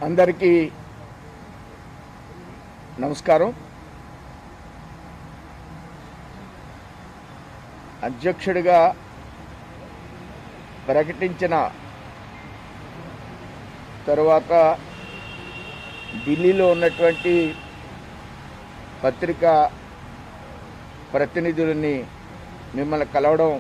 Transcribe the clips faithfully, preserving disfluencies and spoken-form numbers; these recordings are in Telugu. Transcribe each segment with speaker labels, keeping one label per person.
Speaker 1: అందరికీ నమస్కారం. అధ్యక్షుడిగా ప్రకటించిన తరువాత ఢిల్లీలో ఉన్నటువంటి పత్రికా ప్రతినిధులని మిమ్మల్ని కలవడం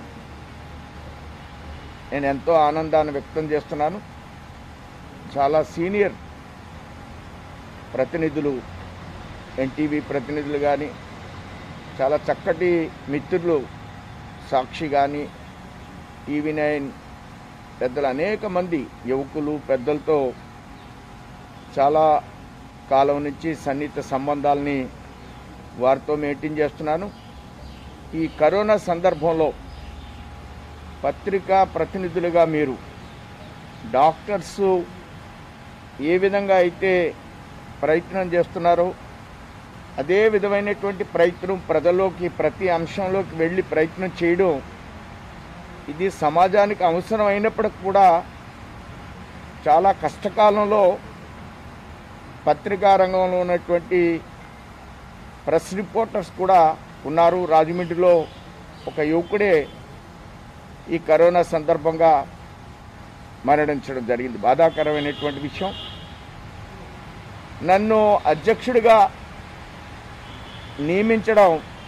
Speaker 1: నేను ఎంతో ఆనందాన్ని వ్యక్తం చేస్తున్నాను. చాలా సీనియర్ ప్రతినిధులు, ఎన్టీవీ ప్రతినిధులు కానీ, చాలా చక్కటి మిత్రులు, సాక్షి కానీ, టీవీ నైన్ పెద్దలు, అనేక మంది యువకులు పెద్దలతో చాలా కాలం నుంచి సన్నిహిత సంబంధాలని వారితో మెయింటైన్ చేస్తున్నాను. ఈ కరోనా సందర్భంలో పత్రికా ప్రతినిధులుగా మీరు డాక్టర్సు ఏ విధంగా అయితే ప్రయత్నం చేస్తున్నారో అదే విధమైనటువంటి ప్రయత్నం ప్రజల్లోకి, ప్రతి అంశంలోకి వెళ్ళి ప్రయత్నం చేయడం, ఇది సమాజానికి అవసరం అయినప్పటికీ కూడా చాలా కష్టకాలంలో పత్రికా రంగంలో ఉన్నటువంటి ప్రెస్ రిపోర్టర్స్ కూడా ఉన్నారు. రాజమండ్రిలో ఒక యువకుడే ఈ కరోనా సందర్భంగా మరణించడం జరిగింది. బాధాకరమైనటువంటి విషయం. నన్ను అధ్యక్షుడిగా నియమించడం,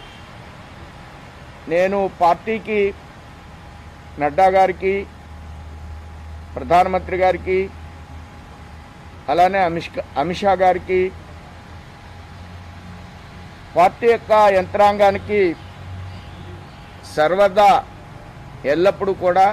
Speaker 1: నేను పార్టీకి, నడ్డా గారికి, ప్రధానమంత్రి గారికి, అలానే అమిష్ అమిత్ షా గారికి, పార్టీ యొక్క యంత్రాంగానికి సర్వదా ఎల్లప్పుడూ కూడా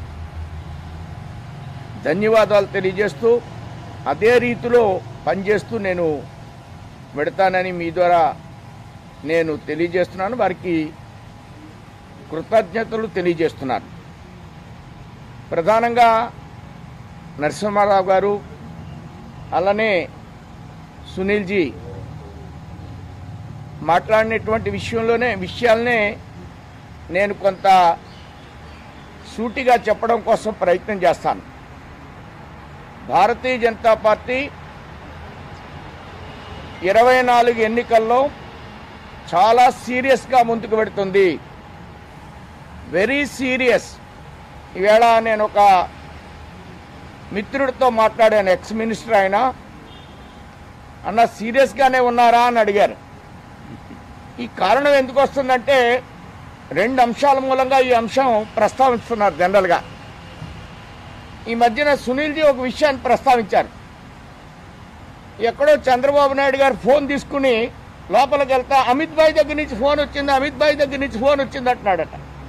Speaker 1: ధన్యవాదాలు తెలియజేస్తూ, అదే రీతిలో పనిచేస్తూ నేను పెడతానని మీ ద్వారా నేను తెలియజేస్తున్నాను. వారికి కృతజ్ఞతలు తెలియజేస్తున్నాను. ప్రధానంగా నరసింహారావు గారు, అలానే సునీల్జీ మాట్లాడినటువంటి విషయంలోనే విషయాలనే నేను కొంత సూటిగా చెప్పడం కోసం ప్రయత్నం చేస్తాను. భారతీయ జనతా పార్టీ ఇరవై నాలుగు ఎన్నికల్లో చాలా సీరియస్గా ముందుకు పెడుతుంది. Very serious. ఈవేళ నేను ఒక మిత్రుడితో మాట్లాడాను, ఎక్స్ మినిస్టర్ ఆయన. అన్న సీరియస్గానే ఉన్నారా అని అడిగారు. ఈ కారణం ఎందుకు వస్తుందంటే రెండు అంశాల మూలంగా ఈ అంశం ప్రస్తావిస్తున్నారు జనరల్గా. ఈ మధ్యన సునీల్జీ ఒక విషయాన్ని ప్రస్తావించారు. ఎక్కడో చంద్రబాబు నాయుడు గారు ఫోన్ తీసుకుని లోపలికి వెళ్తా అమిత్ భాయ్ దగ్గర నుంచి ఫోన్ వచ్చింది, అమిత్ భాయ్ దగ్గర నుంచి ఫోన్ వచ్చింది అంటున్నాడట.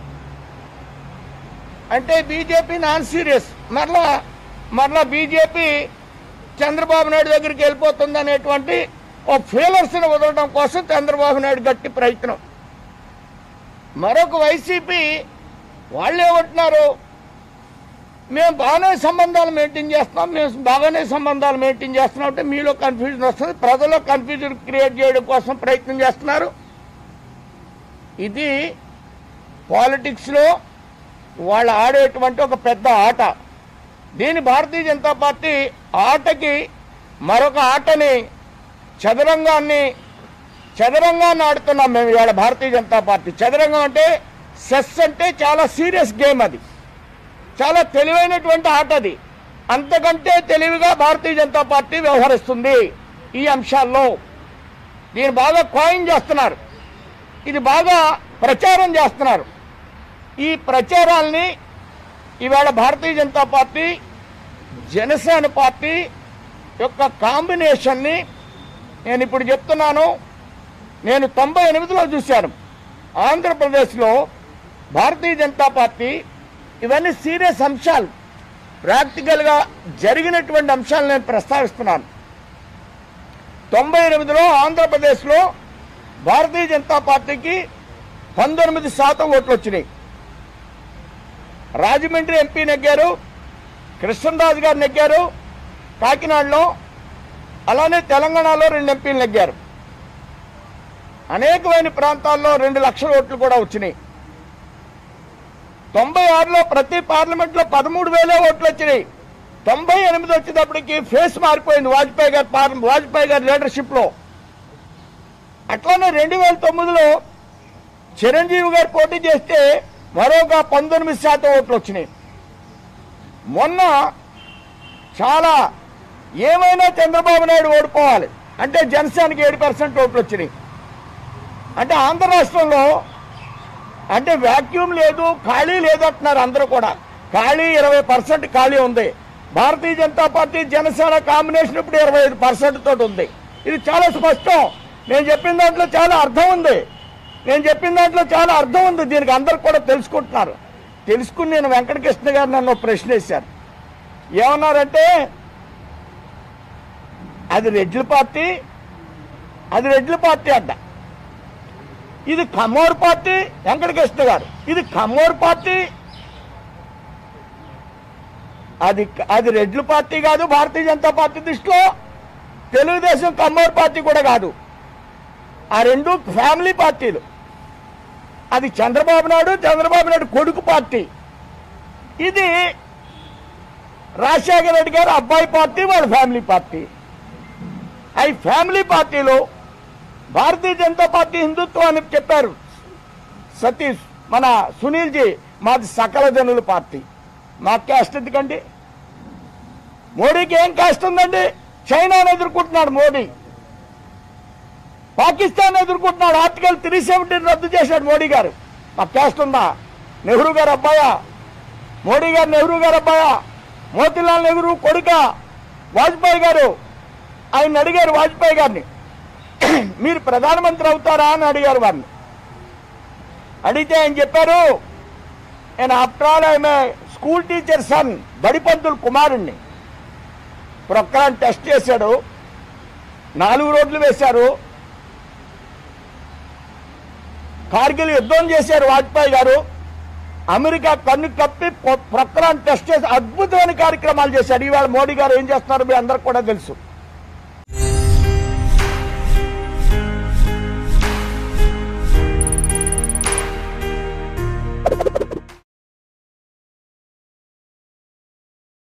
Speaker 1: అంటే బీజేపీ నాన్ సీరియస్. మరలా మరలా బీజేపీ చంద్రబాబు నాయుడు దగ్గరికి వెళ్ళిపోతుంది అనేటువంటి ఓ ఫీలర్స్ని వదలడం కోసం చంద్రబాబు నాయుడు గట్టి ప్రయత్నం. మరొక వైసీపీ వాళ్ళు ఏమంటున్నారు, మేము బాగానే సంబంధాలు మెయింటైన్ చేస్తున్నాం, మేము బాగానే సంబంధాలు మెయింటైన్ చేస్తున్నాం అంటే మీలో కన్ఫ్యూజన్ వస్తుంది, ప్రజల్లో కన్ఫ్యూజన్ క్రియేట్ చేయడం కోసం ప్రయత్నం చేస్తున్నారు. ఇది పాలిటిక్స్లో వాళ్ళు ఆడేటువంటి ఒక పెద్ద ఆట. దీని భారతీయ జనతా పార్టీ ఆటకి మరొక ఆటని, చదరంగాన్ని చదరంగాన్ని ఆడుతున్నాం మేము ఇవాళ. భారతీయ జనతా పార్టీ చదరంగం అంటే సెస్ అంటే చాలా సీరియస్ గేమ్. అది చాలా తెలివైనటువంటి ఆట. అది అంతకంటే తెలివిగా భారతీయ జనతా పార్టీ వ్యవహరిస్తుంది ఈ అంశాల్లో. దీన్ని బాగా కాయిన్ చేస్తున్నారు, ఇది బాగా ప్రచారం చేస్తున్నారు. ఈ ప్రచారాల్ని ఇవాళ భారతీయ జనతా పార్టీ, జనసేన పార్టీ యొక్క కాంబినేషన్ని నేను ఇప్పుడు చెప్తున్నాను. నేను తొంభై ఎనిమిదిలో చూశాను ఆంధ్రప్రదేశ్లో భారతీయ జనతా పార్టీ. ఇవన్నీ సీరియస్ అంశాలు, ప్రాక్టికల్గా జరిగినటువంటి అంశాలు నేను ప్రస్తావిస్తున్నాను. తొంభై ఎనిమిదిలో ఆంధ్రప్రదేశ్లో భారతీయ జనతా పార్టీకి పంతొమ్మిది శాతం ఓట్లు వచ్చినాయి. రాజమండ్రి ఎంపీ నెగ్గారు, కృష్ణరాజు గారు నెగ్గారు కాకినాడలో, అలానే తెలంగాణలో రెండు ఎంపీలు నెగ్గారు. అనేకమైన ప్రాంతాల్లో రెండు లక్షల ఓట్లు కూడా వచ్చినాయి. తొంభై ఆరులో ప్రతి పార్లమెంట్లో పదమూడు వేలే ఓట్లు వచ్చినాయి. తొంభై ఎనిమిది వచ్చేటప్పటికి ఫేస్ మారిపోయింది వాజ్పేయి గారి పార్ల వాజ్పేయి గారి లీడర్షిప్ లో. అట్లానే రెండు వేల తొమ్మిదిలో చిరంజీవి గారు పోటీ చేస్తే మరొక పంతొమ్మిది శాతం ఓట్లు వచ్చినాయి. మొన్న చాలా ఏమైనా చంద్రబాబు నాయుడు ఓడిపోవాలి అంటే జనసేనకి ఏడు పర్సెంట్ ఓట్లు వచ్చినాయి. అంటే ఆంధ్ర రాష్ట్రంలో అంటే వ్యాక్యూమ్ లేదు, ఖాళీ లేదు అంటున్నారు అందరూ కూడా. ఖాళీ ఇరవై పర్సెంట్ ఖాళీ ఉంది. భారతీయ జనతా పార్టీ జనసేన కాంబినేషన్ ఇప్పుడు ఇరవై ఐదు పర్సెంట్ తోటి ఉంది. ఇది చాలా స్పష్టం. నేను చెప్పిన దాంట్లో చాలా అర్థం ఉంది. నేను చెప్పిన దాంట్లో చాలా అర్థం ఉంది. దీనికి అందరు కూడా తెలుసుకుంటున్నారు. తెలుసుకుని నేను వెంకటకృష్ణ గారు నన్ను ప్రశ్న వేశారు. ఏమన్నారంటే అది రెడ్ల పార్టీ, అది రెడ్ల పార్టీ అడ్డ, ఇది కమ్మోర్ పార్టీ. వెంకటకృష్ణ గారు ఇది కమ్మోర్ పార్టీ, అది అది రెడ్ల పార్టీ కాదు భారతీయ జనతా పార్టీ దృష్టిలో. తెలుగుదేశం కమ్మోర్ పార్టీ కూడా కాదు. ఆ రెండు ఫ్యామిలీ పార్టీలు. అది చంద్రబాబు నాయుడు చంద్రబాబు నాయుడు కొడుకు పార్టీ. ఇది రాజశేఖర రెడ్డి గారు అబ్బాయి పార్టీ, వాళ్ళ ఫ్యామిలీ పార్టీ. అవి ఫ్యామిలీ పార్టీలో భారతీయ జనతా పార్టీ హిందుత్వం అని చెప్పారు సతీష్ మన సునీల్ జీ. మాది సకల జనుల పార్టీ. మా క్యాస్ట్ ఎందుకండి? మోడీకి ఏం క్యాస్ట్ ఉందండి? చైనాను ఎదుర్కొంటున్నాడు మోడీ, పాకిస్తాన్ ఎదుర్కొంటున్నాడు. ఆర్టికల్ త్రీ సెవెంటీన్ రద్దు చేశాడు మోడీ గారు. మా క్యాస్ట్ ఉందా? నెహ్రూ గారు అబ్బాయా? మోడీ గారు నెహ్రూ గారు అబ్బాయా? మోతీలాల్ నెహ్రూ కొడుక వాజ్పేయి గారు. ఆయన అడిగారు వాజ్పేయి గారిని, మీరు ప్రధానమంత్రి అవుతారా అని అడిగారు వారిని. అడిగితే ఆయన చెప్పారు, నేను ఆఫ్టర్ ఆల్ ఆమె స్కూల్ టీచర్ సన్, బడిపంతులు కుమారుణ్ణి. ప్రొక్రాన్ టెస్ట్ చేశాడు, నాలుగు రోడ్లు వేశారు, కార్గిల్ యుద్ధం చేశారు వాజ్పేయి గారు. అమెరికా కన్ను కప్పి ప్రొక్రాన్ టెస్ట్ చేసి అద్భుతమైన కార్యక్రమాలు చేశారు. ఇవాళ మోడీ గారు ఏం చేస్తున్నారో మీ అందరికి కూడా తెలుసు.